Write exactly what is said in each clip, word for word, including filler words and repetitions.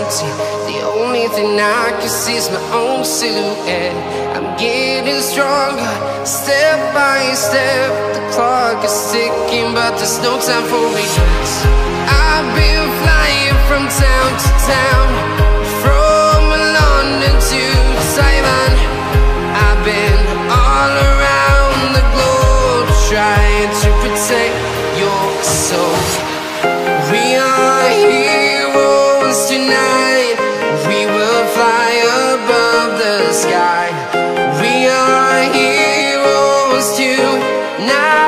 empty. The only thing I can see is my own silhouette. I'm getting stronger, step by step. The clock is ticking, but there's no time for regrets. I've been flying from town to town, from London to Taiwan. I've been all around the globe, trying to protect your soul. We are heroes tonight. We will fly above the sky. We are heroes tonight.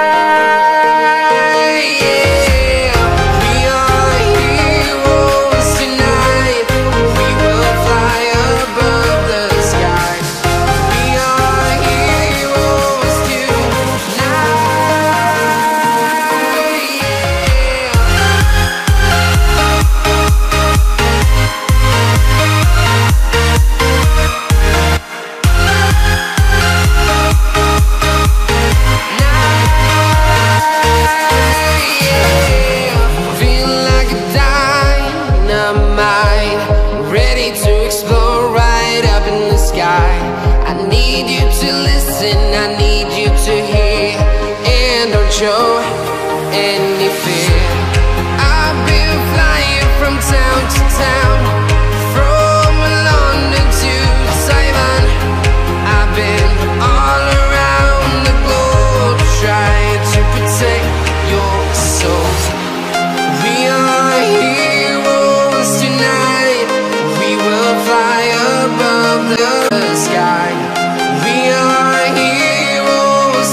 I need you to listen, I need you to hear, and don't show any fear. I've been flying from town to town, from London to Taiwan. I've been all around the globe, trying to protect your soul. We are heroes tonight. We will fly above the sky. We are heroes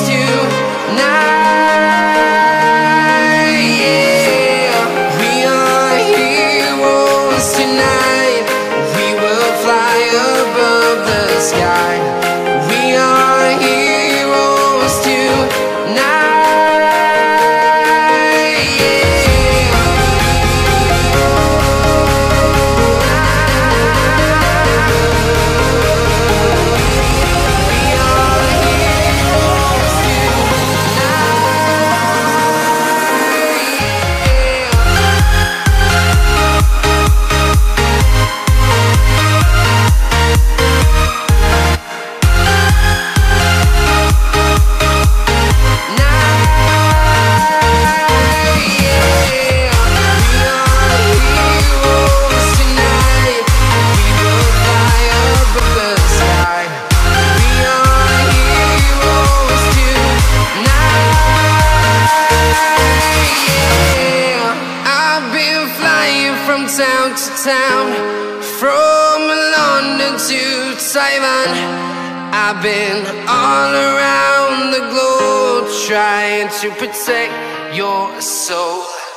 tonight. Yeah, we are heroes tonight. We will fly above the sky. We are heroes tonight. From town to town, from London to Taiwan. I've been all around the globe, trying to protect your soul.